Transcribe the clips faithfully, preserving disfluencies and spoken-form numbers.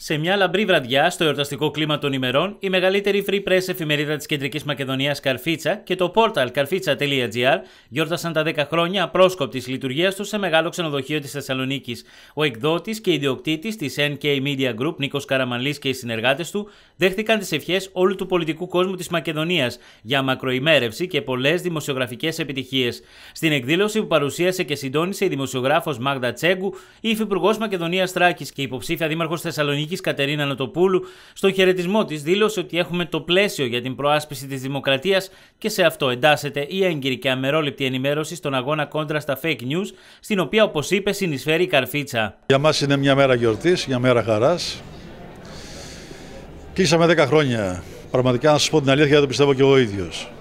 Σε μια λαμπρή βραδιά, στο εορταστικό κλίμα των ημερών, η μεγαλύτερη free press εφημερίδα της Κεντρικής Μακεδονίας Καρφίτσα και το πόρταλ καρφίτσα τελεία gr γιόρτασαν τα δέκα χρόνια απρόσκοπτης λειτουργίας τους σε μεγάλο ξενοδοχείο της Θεσσαλονίκης. Ο εκδότης και ιδιοκτήτης της εν κέι Media Group, Νίκος Καραμανλής, και οι συνεργάτες του δέχτηκαν τις ευχές όλου του πολιτικού κόσμου της Μακεδονίας για μακροημέρευση και πολλές δημοσιογραφικές επιτυχίες. Στην εκδήλωση που παρουσίασε και συντόνισε η δημοσιογράφος Μάγδα Τσέγκου, η υφυπουργός Μακεδονίας Θράκης και υποψήφια δήμαρχος Θεσσαλονίκης Κατερίνα Νοτοπούλου, στον χαιρετισμό της δήλωσε ότι έχουμε το πλαίσιο για την προάσπιση της δημοκρατίας και σε αυτό εντάσσεται η έγκυρη και αμερόληπτη ενημέρωση στον αγώνα κόντρα στα fake news, στην οποία, όπως είπε, συνεισφέρει η Καρφίτσα. Για μας είναι μια μέρα γιορτής, μια μέρα χαράς. Κλείσαμε δέκα χρόνια. Πραγματικά, να σας πω την αλήθεια, το πιστεύω και εγώ ίδιος.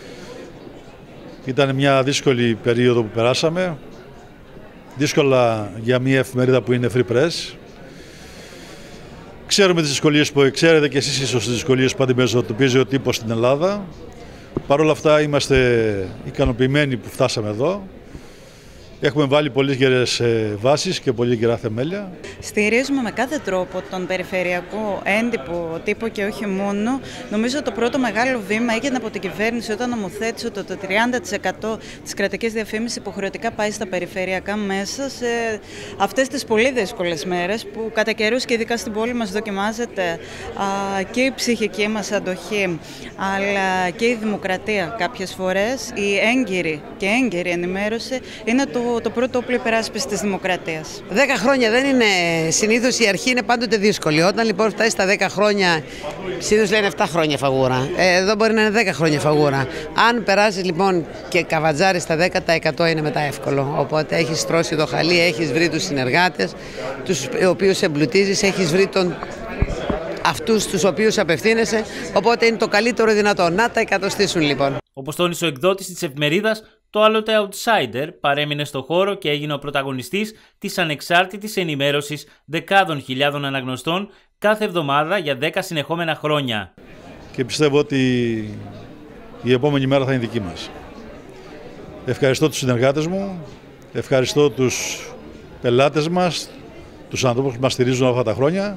Ήταν μια δύσκολη περίοδο που περάσαμε. Δύσκολα για μια εφημερίδα που είναι free press. Ξέρουμε τις δυσκολίες που ξέρετε και εσείς ίσως τις δυσκολίες που αντιμετωπίζει ο τύπος στην Ελλάδα. Παρ' όλα αυτά είμαστε ικανοποιημένοι που φτάσαμε εδώ. Έχουμε βάλει πολύ γερές βάσεις και πολύ γερά θεμέλια. Στηρίζουμε με κάθε τρόπο τον περιφερειακό έντυπο τύπο και όχι μόνο. Νομίζω το πρώτο μεγάλο βήμα έγινε από την κυβέρνηση όταν νομοθέτησε ότι το τριάντα τοις εκατό της κρατικής διαφήμισης υποχρεωτικά πάει στα περιφερειακά μέσα σε αυτές τις πολύ δύσκολες μέρες που κατά καιρούς και ειδικά στην πόλη μας δοκιμάζεται α, και η ψυχική μας αντοχή αλλά και η δημοκρατία κάποιες φορές. Η έγκυρη και έγκυρη ενημέρωση είναι το το πρώτο όπλο υπεράσπισης της δημοκρατίας. Δέκα χρόνια δεν είναι, συνήθως η αρχή είναι πάντοτε δύσκολη. Όταν λοιπόν φτάσει στα δέκα χρόνια, συνήθως λένε επτά χρόνια φαγούρα. Ε, εδώ μπορεί να είναι δέκα χρόνια φαγούρα. Αν περάσεις λοιπόν και καβατζάρεις στα δέκα τοις εκατό είναι μετά εύκολο. Οπότε έχεις στρώσει το χαλί, έχεις βρει τους συνεργάτες, τους οποίους εμπλουτίζεις, έχεις βρει τον... αυτούς τους οποίους απευθύνεσαι, οπότε είναι το καλύτερο δυνατό. Να τα εκατοστήσουν λοιπόν. Όπως τόνισε ο εκδότης της εφημερίδας, το άλλοτε outsider παρέμεινε στο χώρο και έγινε ο πρωταγωνιστής της ανεξάρτητης ενημέρωσης δεκάδων χιλιάδων αναγνωστών κάθε εβδομάδα για δέκα συνεχόμενα χρόνια. Και πιστεύω ότι η επόμενη μέρα θα είναι δική μας. Ευχαριστώ τους συνεργάτες μου, ευχαριστώ τους πελάτες μας, τους ανθρώπους που μας στηρίζουν αυτά τα χρόνια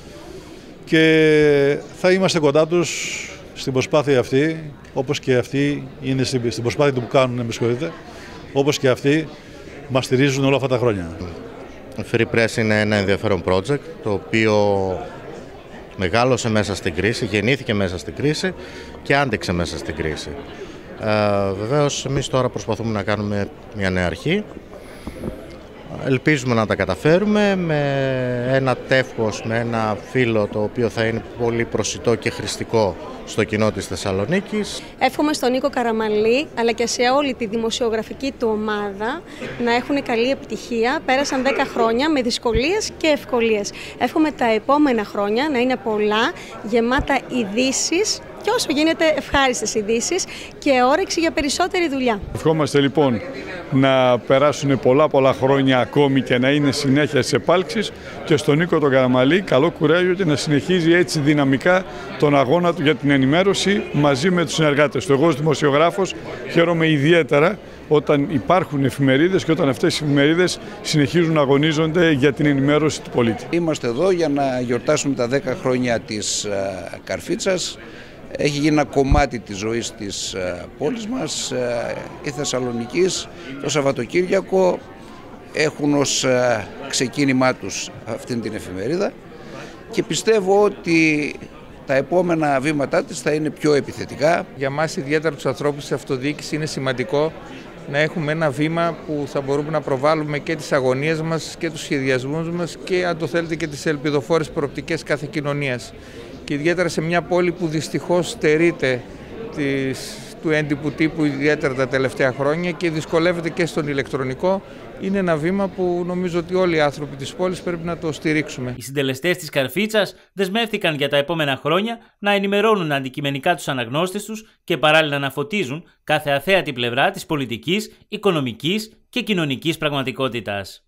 και θα είμαστε κοντά τους στην προσπάθεια αυτή, όπως και αυτοί είναι στην προσπάθεια που κάνουν, με συγχωρείτε, όπως και αυτοί μας στηρίζουν όλα αυτά τα χρόνια. Η Free Press είναι ένα ενδιαφέρον project, το οποίο μεγάλωσε μέσα στην κρίση, γεννήθηκε μέσα στην κρίση και άντεξε μέσα στην κρίση. Ε, βεβαίως, εμείς τώρα προσπαθούμε να κάνουμε μια νέα αρχή. Ελπίζουμε να τα καταφέρουμε με ένα τεύχος, με ένα φύλλο το οποίο θα είναι πολύ προσιτό και χρηστικό στο κοινό της Θεσσαλονίκης. Εύχομαι στον Νίκο Καραμανλή αλλά και σε όλη τη δημοσιογραφική του ομάδα να έχουν καλή επιτυχία. Πέρασαν δέκα χρόνια με δυσκολίες και ευκολίες. Εύχομαι τα επόμενα χρόνια να είναι πολλά, γεμάτα ειδήσεις και όσο γίνεται ευχάριστες ειδήσεις και όρεξη για περισσότερη δουλειά. Ευχόμαστε λοιπόν να περάσουν πολλά πολλά χρόνια ακόμη και να είναι συνέχεια της επάλξης και στον Νίκο τον Καραμανλή καλό κουράγιο και να συνεχίζει έτσι δυναμικά τον αγώνα του για την ενημέρωση μαζί με τους συνεργάτες του. Εγώ ως δημοσιογράφος χαίρομαι ιδιαίτερα όταν υπάρχουν εφημερίδες και όταν αυτές οι εφημερίδες συνεχίζουν να αγωνίζονται για την ενημέρωση του πολίτη. Είμαστε εδώ για να γιορτάσουμε τα δέκα χρόνια της Καρφίτσας. Έχει γίνει ένα κομμάτι της ζωής της πόλης μας. Η Θεσσαλονικής το Σαββατοκύριακο έχουν ως ξεκίνημά τους αυτήν την εφημερίδα και πιστεύω ότι τα επόμενα βήματά της θα είναι πιο επιθετικά. Για μας, ιδιαίτερα τους ανθρώπους της αυτοδιοίκησης, είναι σημαντικό να έχουμε ένα βήμα που θα μπορούμε να προβάλλουμε και τις αγωνίες μας και τους σχεδιασμούς μας και, αν το θέλετε, και τις ελπιδοφόρες προοπτικές κάθε κοινωνίας. Και ιδιαίτερα σε μια πόλη που δυστυχώς στερείται της, του έντυπου τύπου ιδιαίτερα τα τελευταία χρόνια και δυσκολεύεται και στον ηλεκτρονικό, είναι ένα βήμα που νομίζω ότι όλοι οι άνθρωποι της πόλης πρέπει να το στηρίξουμε. Οι συντελεστές της Καρφίτσας δεσμεύτηκαν για τα επόμενα χρόνια να ενημερώνουν αντικειμενικά τους αναγνώστες τους και παράλληλα να φωτίζουν κάθε αθέατη πλευρά της πολιτικής, οικονομικής και κοινωνικής πραγματικότητας.